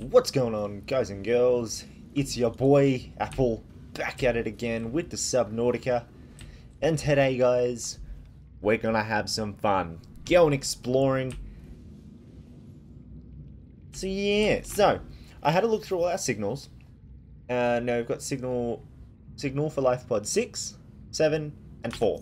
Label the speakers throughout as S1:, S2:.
S1: What's going on, guys and girls? It's your boy Apple back at it again with the Subnautica, and today, guys, we're gonna have some fun going exploring. So I had a look through all our signals. Now we've got signal for LifePod 6, 7, and 4.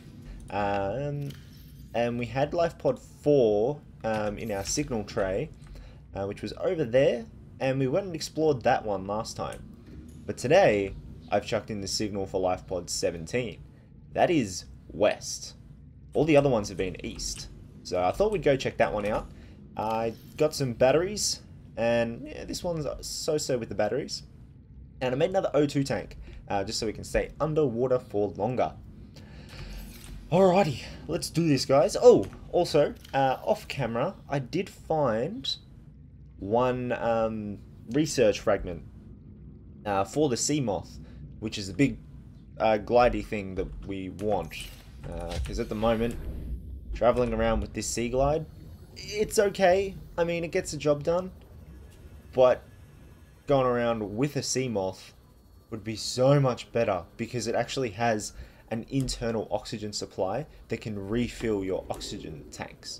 S1: And we had LifePod 4 in our signal tray, which was over there, and we went and explored that one last time. But today, I've chucked in the signal for LifePod 17. That is west. All the other ones have been east. So I thought we'd go check that one out. I got some batteries, and yeah, this one's so-so with the batteries. And I made another O2 tank, just so we can stay underwater for longer. Alrighty, let's do this, guys. Oh, also, off camera, I did find one research fragment for the sea moth, which is the big glidey thing that we want. Because at the moment, traveling around with this sea glide, it's okay. I mean, it gets the job done, but going around with a sea moth would be so much better because it actually has an internal oxygen supply that can refill your oxygen tanks.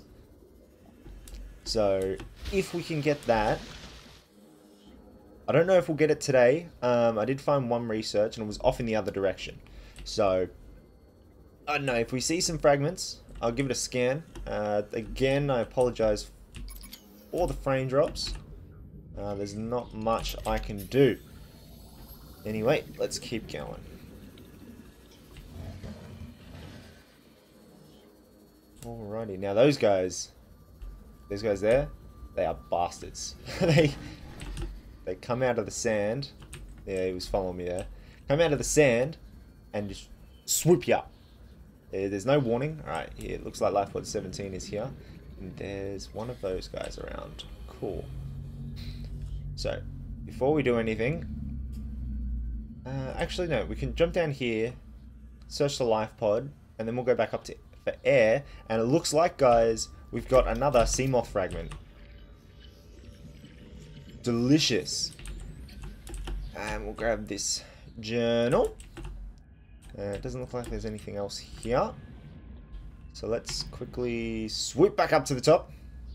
S1: So if we can get that, I don't know if we'll get it today. I did find one research and it was off in the other direction. So I don't know, if we see some fragments, I'll give it a scan. Again, I apologize for the frame drops. There's not much I can do. Anyway, let's keep going. Alrighty, now those guys there, they are bastards. they come out of the sand. Yeah, he was following me there. Come out of the sand and just swoop you up. There's no warning. Alright, here it looks like LifePod 17 is here. And there's one of those guys around. Cool. So, before we do anything, actually no, we can jump down here, search the LifePod, and then we'll go back up to for air, and it looks like, guys, we've got another sea moth fragment. Delicious. And we'll grab this journal. It doesn't look like there's anything else here, so let's quickly swoop back up to the top.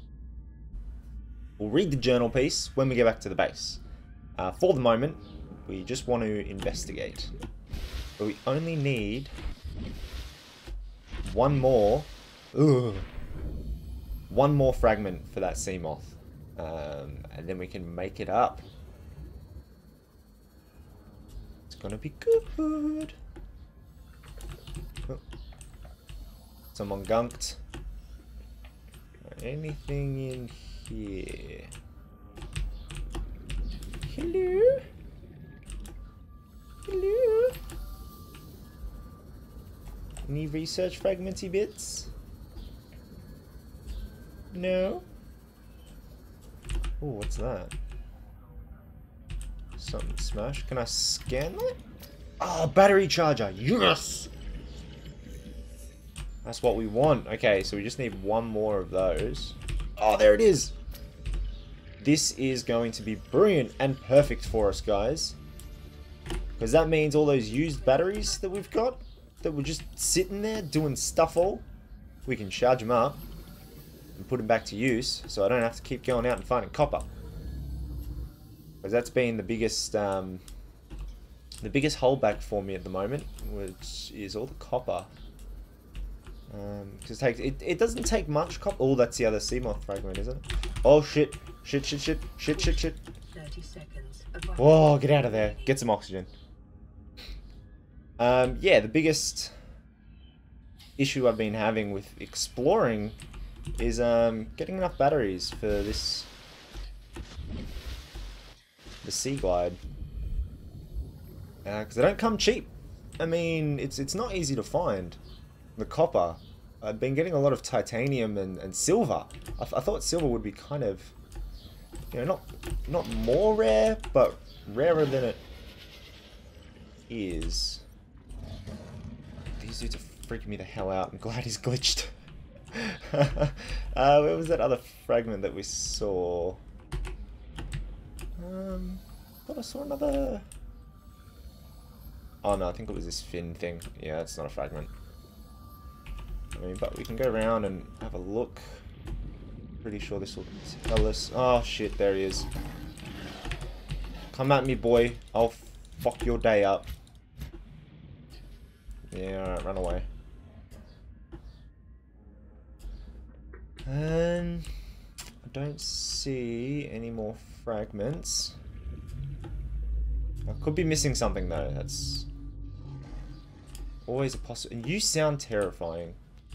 S1: We'll read the journal piece when we get back to the base. For the moment, we just want to investigate, but we only need one more fragment for that sea moth, and then we can make it up. It's gonna be good. Oh. Someone gunked. Anything in here? Hello? Hello? Any research fragmenty bits? No? Oh, what's that? Something smashed. Can I scan that? Oh, battery charger. Yes! That's what we want. Okay, so we just need one more of those. Oh, there it is! This is going to be brilliant and perfect for us, guys. Because that means all those used batteries that we've got, that were just sitting there doing stuff all, we can charge them up and put them back to use, so I don't have to keep going out and finding copper. Because that's been the biggest holdback for me at the moment, which is all the copper. Because it doesn't take much copper. Oh, that's the other sea moth fragment, isn't it? Oh shit! Shit! 30
S2: seconds.
S1: Whoa! Get out of there! Get some oxygen. Yeah, the biggest issue I've been having with exploring is getting enough batteries for the sea glide, because they don't come cheap. I mean, it's not easy to find the copper. I've been getting a lot of titanium and silver. I thought silver would be kind of, you know, not more rare, but rarer than it is. These dudes are freaking me the hell out. I'm glad he's glitched. Where was that other fragment that we saw? Thought I saw another... Oh no, I think it was this fin thing. Yeah, it's not a fragment. I mean, but we can go around and have a look. Pretty sure this will tell us... Oh shit, there he is. Come at me, boy. I'll fuck your day up. Yeah, alright, run away. And I don't see any more fragments. I could be missing something though. That's always a possibility. You sound terrifying.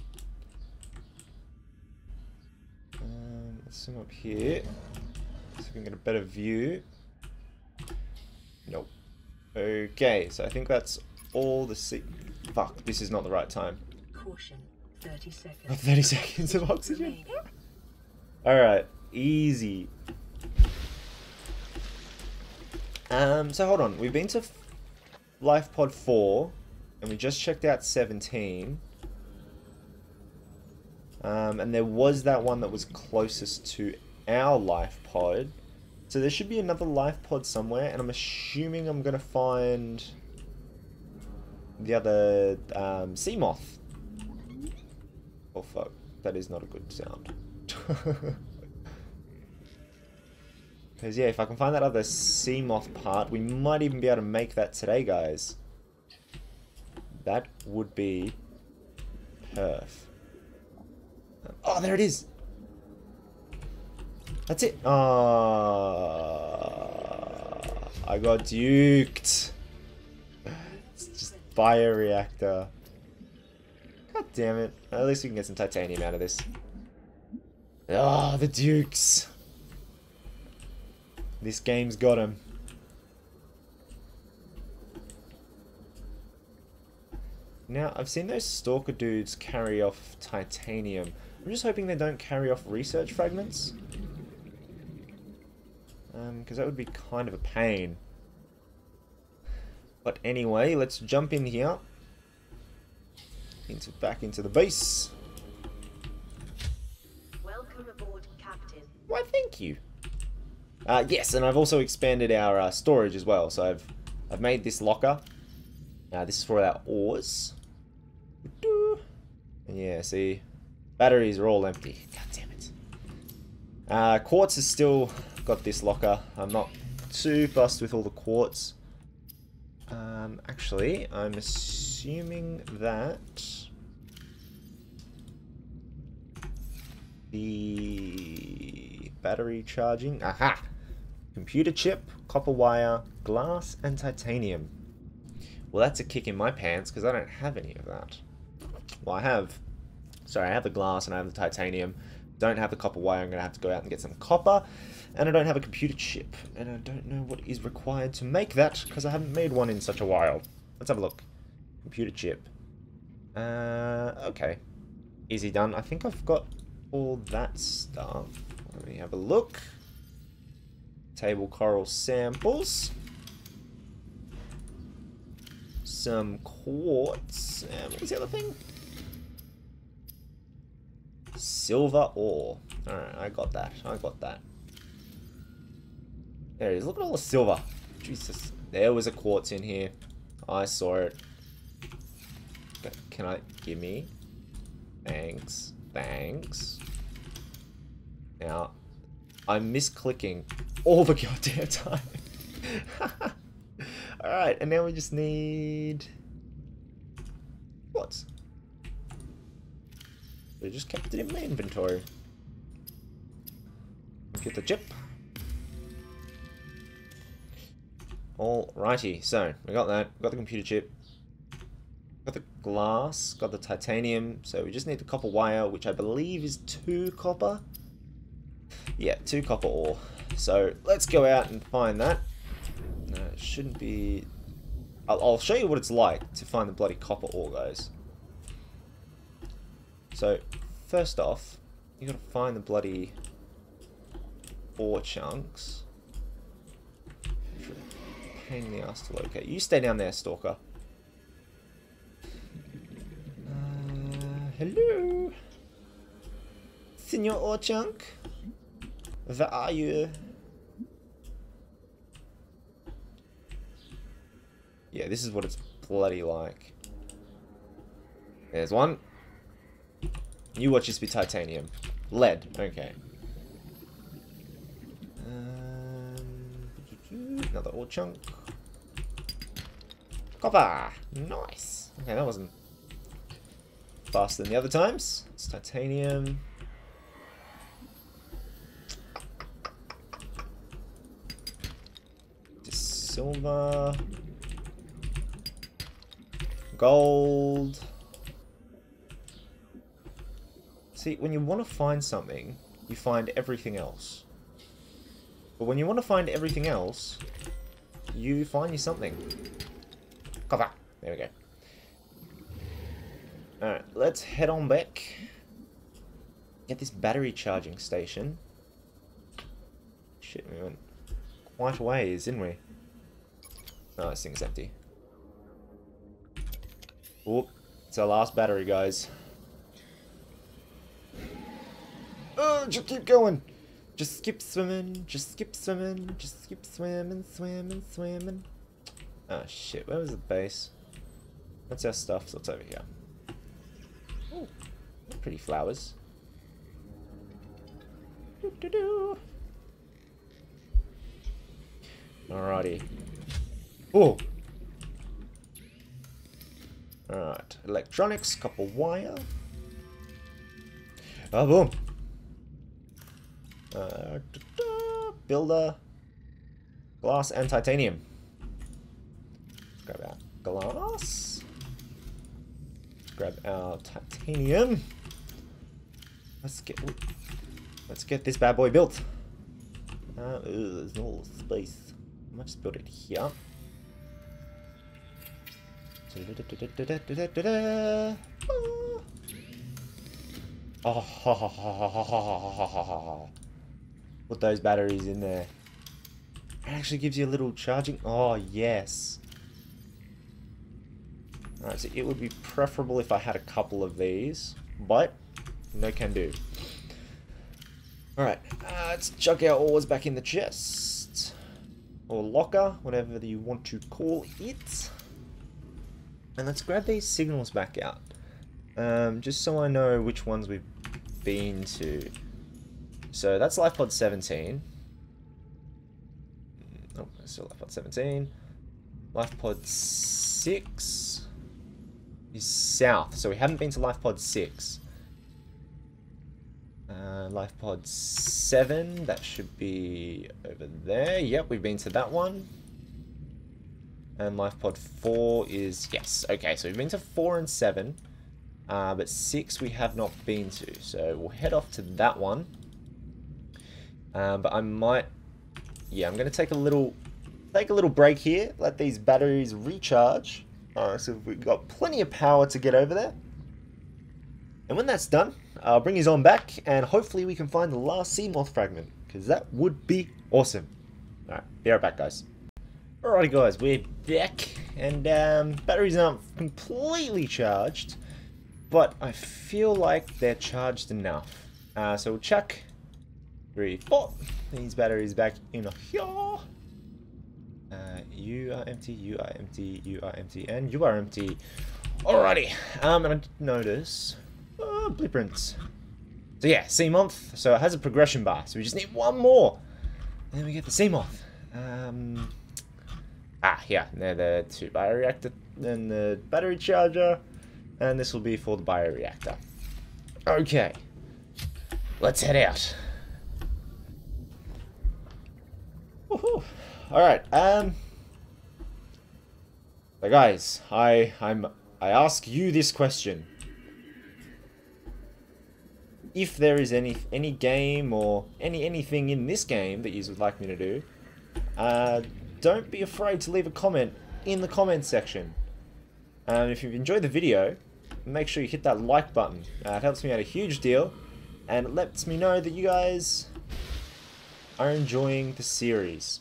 S1: Let's zoom up here so we can get a better view. Nope. Okay, so I think that's all the Fuck, this is not the right time.
S2: Caution, 30 seconds.
S1: Got 30 seconds of oxygen. Alright, easy. So hold on. We've been to Life Pod 4, and we just checked out 17. And there was that one that was closest to our life pod. So there should be another life pod somewhere, and I'm assuming I'm gonna find the other sea moth. Oh fuck, that is not a good sound. Because yeah, if I can find that other sea moth part, we might even be able to make that today, guys. That would be perf. Oh, there it is. That's it. I got duked. It's just bioreactor. God damn it. At least we can get some titanium out of this. Ah, the dukes. This game's got him. Now, I've seen those stalker dudes carry off titanium. I'm just hoping they don't carry off research fragments. Because that would be kind of a pain. But anyway, let's jump in here. Back into the base.
S2: Welcome aboard, Captain.
S1: Why, thank you. Yes, and I've also expanded our storage as well. So I've made this locker. This is for our ores. And yeah, see, batteries are all empty. God damn it. Quartz has still got this locker. I'm not too fussed with all the quartz. Actually, I'm assuming that the battery charging. Aha! Computer chip, copper wire, glass, and titanium. Well, that's a kick in my pants because I don't have any of that. Well, I have the glass and I have the titanium. Don't have the copper wire. I'm going to have to go out and get some copper. And I don't have a computer chip. And I don't know what is required to make that because I haven't made one in such a while. Let's have a look. Computer chip. Okay. Easy done. I think I've got all that stuff. Let me have a look. Table coral samples. Some quartz. And what was the other thing? Silver ore. Alright, I got that. I got that. There it is. Look at all the silver. Jesus. There was a quartz in here. I saw it. Can I... Give me? Thanks. Thanks. Now, I'm misclicking all the goddamn time. Alright, and now we just need... What? We just kept it in my inventory. Get the chip. Alrighty, so we got that. We got the computer chip. Got the glass. Got the titanium. So we just need the copper wire, which I believe is 2 copper. Yeah, 2 copper ore. So let's go out and find that. No, it shouldn't be... I'll show you what it's like to find the bloody copper ore, guys. So, first off, you gotta find the bloody ore chunks. Pain in the ass to locate. You stay down there, Stalker. Hello? Senor ore chunk? Where are you? Yeah, this is what it's bloody like. There's one. You watch this be titanium. Lead. Okay. Another ore chunk. Copper. Nice. Okay, that wasn't faster than the other times. It's titanium. Just silver. Gold. See, when you want to find something, you find everything else. But when you want to find everything else, you find you something. Copper. There we go. Alright, let's head on back. Get this battery charging station. Shit, we went quite a ways, didn't we? Oh, this thing's empty. Oop, it's our last battery, guys. Oh, just keep going. Just keep swimming, just keep swimming, just keep swimming, swimming, swimming. Oh shit, where was the base? That's our stuff, so it's over here. Ooh, pretty flowers. Doo-doo-doo. Alrighty. Oh! Alright, electronics, copper wire. Oh, boom! Builder, glass, and titanium. Grab our glass. Grab our titanium. Let's get this bad boy built. There's no space. I might just build it here. Oh, put those batteries in there. It actually gives you a little charging. Oh, yes. Alright, so it would be preferable if I had a couple of these, but no can do. Alright, let's chuck our ores back in the chest. Or locker, whatever you want to call it. And let's grab these signals back out. Just so I know which ones we've been to. So that's life pod 17. Oh, still life pod 17. Life pod 6 is south, so we haven't been to life pod 6. Life pod 7, that should be over there. Yep, we've been to that one. And life pod 4 is, yes, okay, so we've been to 4 and 7. But 6 we have not been to, so we'll head off to that one. But I might, yeah, I'm gonna take a little break here, let these batteries recharge. So we've got plenty of power to get over there. And when that's done, I'll bring you on back, and hopefully we can find the last sea moth fragment, because that would be awesome. Alright, be right back, guys. Alrighty, guys, we're back, and batteries aren't completely charged, but I feel like they're charged enough. So we'll chuck 3, 4 these batteries back in here. You are empty, you are empty, you are empty, and you are empty. Alrighty, and I did notice blueprints. So yeah, sea moth. So it has a progression bar. So we just need one more, and then we get the sea moth. Yeah, they're the 2 bioreactor, then the battery charger, and this will be for the bioreactor. Okay, let's head out. Woohoo! All right. So guys, I ask you this question: if there is any game or anything in this game that you would like me to do, don't be afraid to leave a comment in the comment section. If you've enjoyed the video, make sure you hit that like button. It helps me out a huge deal, and it lets me know that you guys are enjoying the series.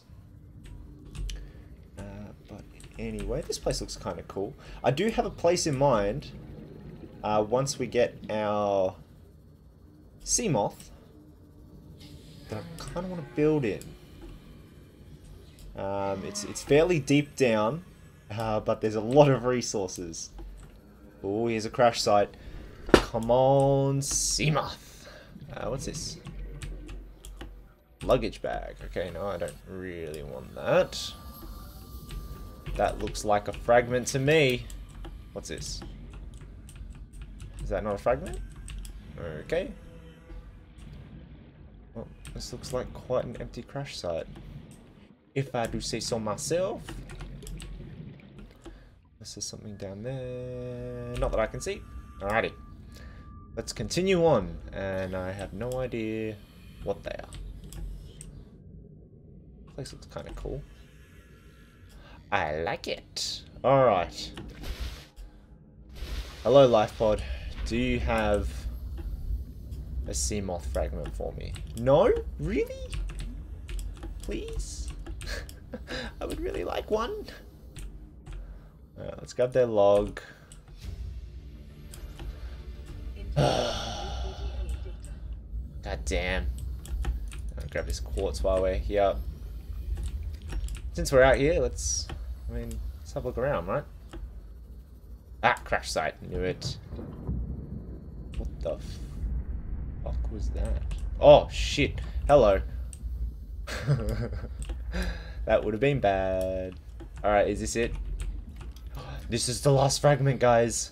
S1: But anyway, this place looks kind of cool. I do have a place in mind once we get our sea moth that I kind of want to build in. It's fairly deep down, But there's a lot of resources. Oh, here's a crash site. Come on, Seamoth. What's this? Luggage bag. Okay, no, I don't really want that. That looks like a fragment to me. What's this? Is that not a fragment? Okay. Well, this looks like quite an empty crash site, if I do say so myself. This is something down there. Not that I can see. Alrighty. Let's continue on. And I have no idea what they are. This place looks kind of cool. I like it. Alright. Hello, life pod. Do you have a Seamoth fragment for me? No? Really? Please? I would really like one. Alright, let's grab their log. God damn. I'll grab this quartz while we're here. Since we're out here, let's have a look around, right? Ah, crash site. Knew it. What the fuck was that? Oh, shit. Hello. That would have been bad. Alright, is this it? This is the last fragment, guys.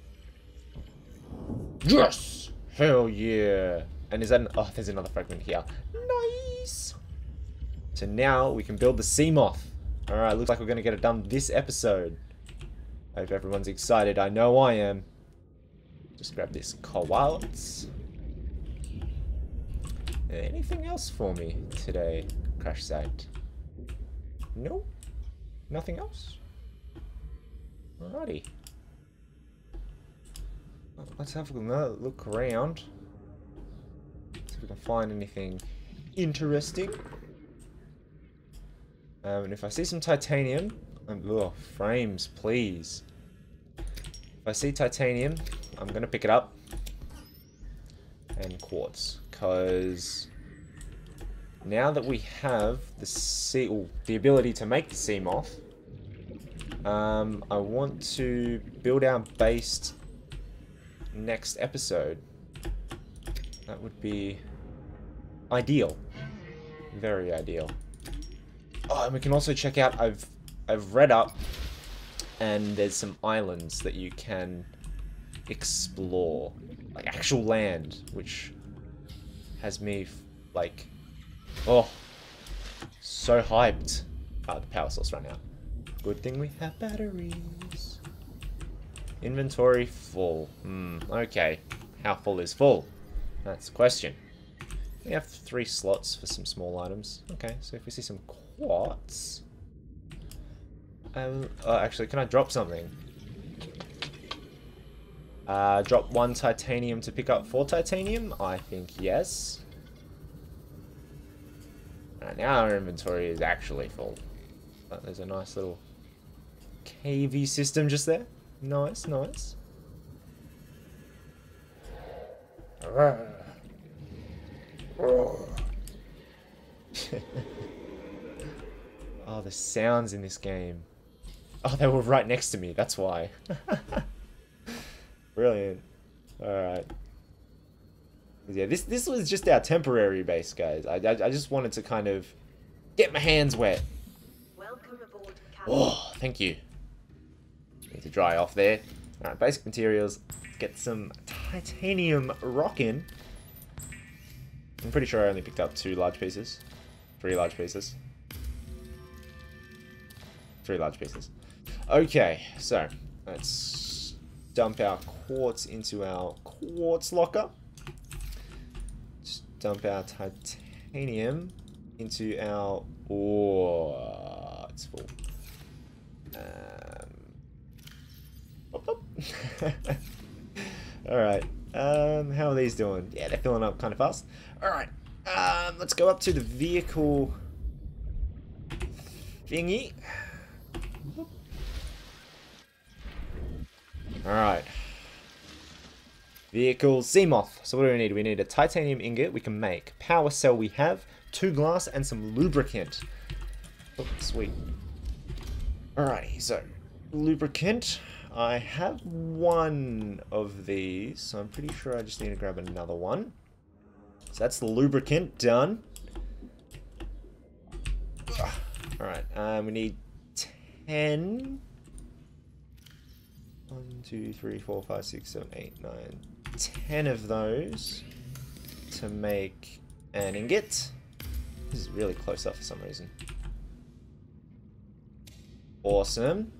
S1: Yes! Hell yeah. And is that oh, there's another fragment here. Nice! So now we can build the Seamoth. Alright, looks like we're going to get it done this episode. I hope everyone's excited. I know I am. Just grab this quartz. Anything else for me today, crash site? No? Nothing else? Alrighty. Let's have a look around. See if we can find anything interesting. And if I see some titanium, oh, frames, please. If I see titanium, I'm gonna pick it up. And quartz, because now that we have the ability to make the Seamoth, I want to build our base next episode. That would be ideal, very ideal. Oh, and we can also check out. I've read up, and there's some islands that you can explore, like actual land, which has me like, oh, so hyped. The power source ran out. Good thing we have batteries. Inventory full. Okay. How full is full? That's the question. We have 3 slots for some small items. Okay, so if we see some quartz... actually, can I drop something? Drop 1 titanium to pick up 4 titanium? I think yes. Now our inventory is actually full. But there's a nice little cavey system just there. Nice, nice. Oh, the sounds in this game. Oh, they were right next to me, that's why. Brilliant. Alright. Yeah, this was just our temporary base, guys. I just wanted to kind of get my hands wet.
S2: Welcome aboard, Captain.
S1: Oh, thank you. Need to dry off there. Alright, basic materials. Get some titanium rockin'. I'm pretty sure I only picked up 2 large pieces. 3 large pieces. 3 large pieces. Okay, so let's dump our quartz into our quartz locker. Just dump our titanium into our... Oh, it's full. Alright, how are these doing? Yeah, they're filling up kind of fast. Alright, let's go up to the vehicle thingy. Alright. Vehicle Seamoth. So what do we need? We need a titanium ingot we can make. Power cell we have. 2 glass and some lubricant. Oh, sweet. Alrighty, so lubricant. I have one of these, so I'm pretty sure I just need to grab another one. So that's the lubricant done. Alright, we need 10. 1, 2, 3, 4, 5, 6, 7, 8, 9, 10 of those to make an ingot. This is really close up for some reason. Awesome.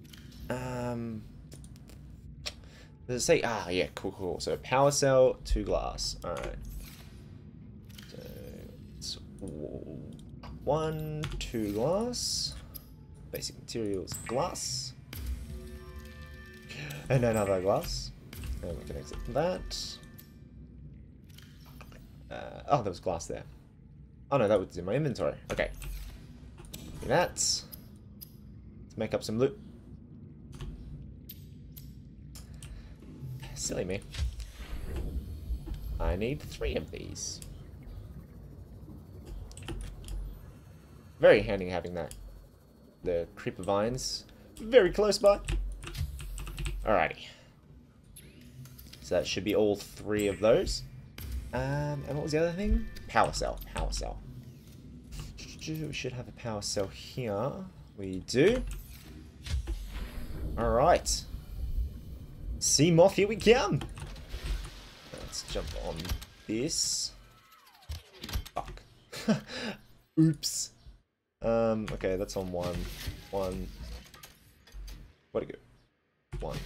S1: Does it say? Ah, yeah, cool. So power cell, 2 glass. Alright. So it's 1, 2 glass. Basic materials, glass. And another glass. And we can exit that. Oh, there was glass there. Oh no, that was in my inventory. Okay. Do that. Let's make up some loot. Silly me. I need 3 of these. Very handy having that. The creeper vines very close by. Alrighty. So that should be all 3 of those. And what was the other thing? Power cell. Power cell. We should have a power cell here. We do. Alright. Sea moth, here we come. Let's jump on this. Fuck. Oops. Okay, that's on 1. 1. Where'd it go? 1.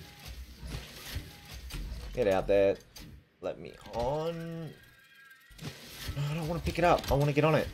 S1: Get out there. Let me on. No, I don't want to pick it up. I want to get on it.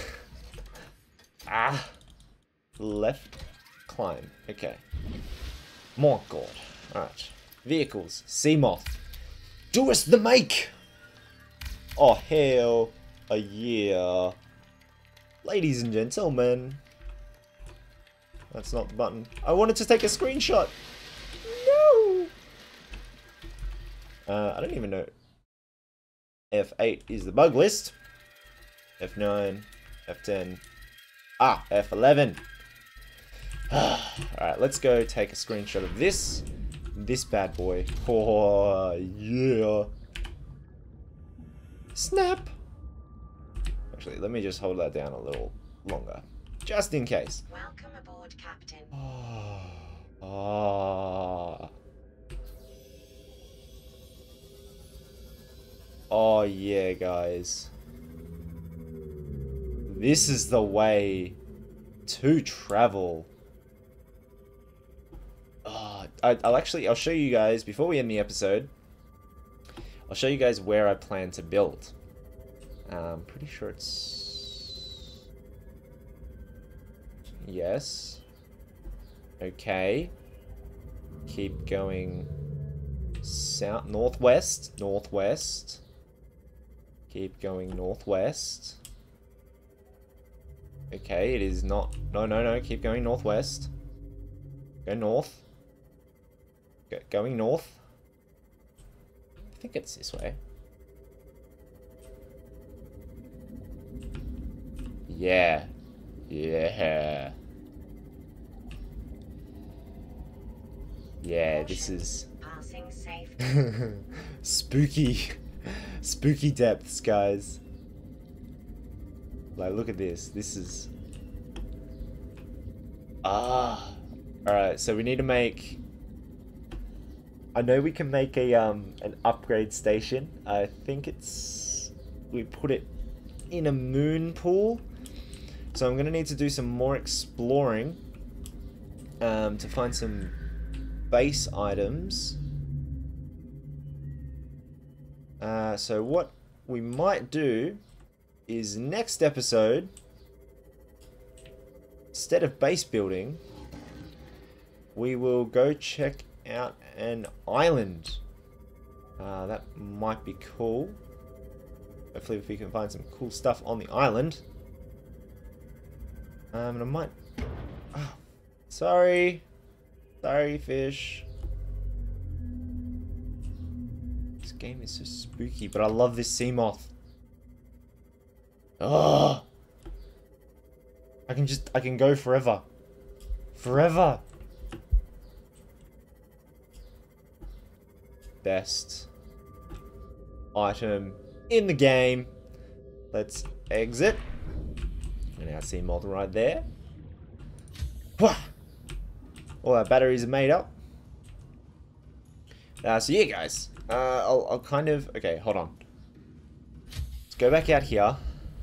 S1: Ah. Left. Climb. Okay. More gold. Alright. Vehicles. Sea moth. Do us the make! Oh, hell. A year. Ladies and gentlemen. That's not the button. I wanted to take a screenshot. No! I don't even know. F8 is the bug list. F9. F10. Ah, F11. Alright, let's go take a screenshot of this. This bad boy. Oh, yeah. Snap! Actually, let me just hold that down a little longer. Just in case.
S2: Welcome aboard, Captain.
S1: Oh, yeah, guys. This is the way to travel. I'll show you guys, before we end the episode, I'll show you guys where I plan to build. I'm pretty sure it's... Yes. Okay. Keep going south, northwest, northwest. Keep going northwest. Okay, it is not... No, keep going northwest. Go north. Going north. I think it's this way. Yeah. Yeah. Yeah, this is...
S2: Passing safe.
S1: Spooky. Spooky depths, guys. Like, look at this. This is... Alright, so we need to make... I know we can make a an upgrade station. I think it's... We put it in a moon pool. So I'm going to need to do some more exploring. To find some base items. So what we might do is next episode, instead of base building, we will go check out an island. That might be cool. Hopefully if we can find some cool stuff on the island. And I might... Oh, sorry. Sorry, fish. This game is so spooky, but I love this sea moth. Oh! I can go forever. Forever! best item in the game. Let's exit. And now see Molten right there. Wah! All our batteries are made up. So yeah, guys. I'll kind of... Okay, hold on. Let's go back out here.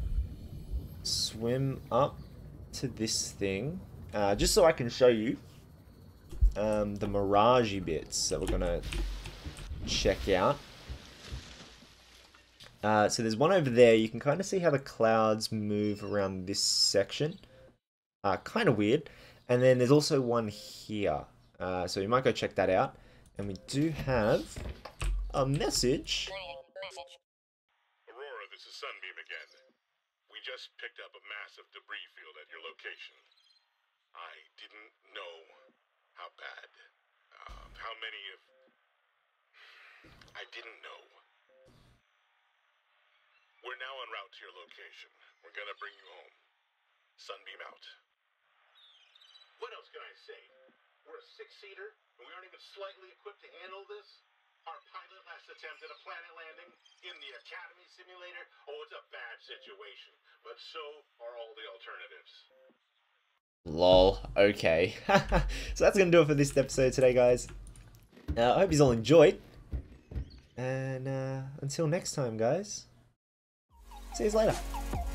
S1: Swim up to this thing. Just so I can show you the mirage bits that we're going to check out. So there's one over there. You can kind of see how the clouds move around this section. Kind of weird. And then there's also one here. So we might go check that out. And we do have a message.
S3: Aurora, this is Sunbeam again. We just picked up a massive debris field at your location. I didn't know how bad. How many of... I didn't know. We're now en route to your location. We're gonna bring you home. Sunbeam out. What else can I say? We're a six-seater, and we aren't even slightly equipped to handle this? Our pilot last attempted a planet landing in the Academy simulator? Oh, it's a bad situation, but so are all the alternatives.
S1: Lol, okay. So that's going to do it for this episode today, guys. I hope you all enjoyed. And until next time, guys. See you later.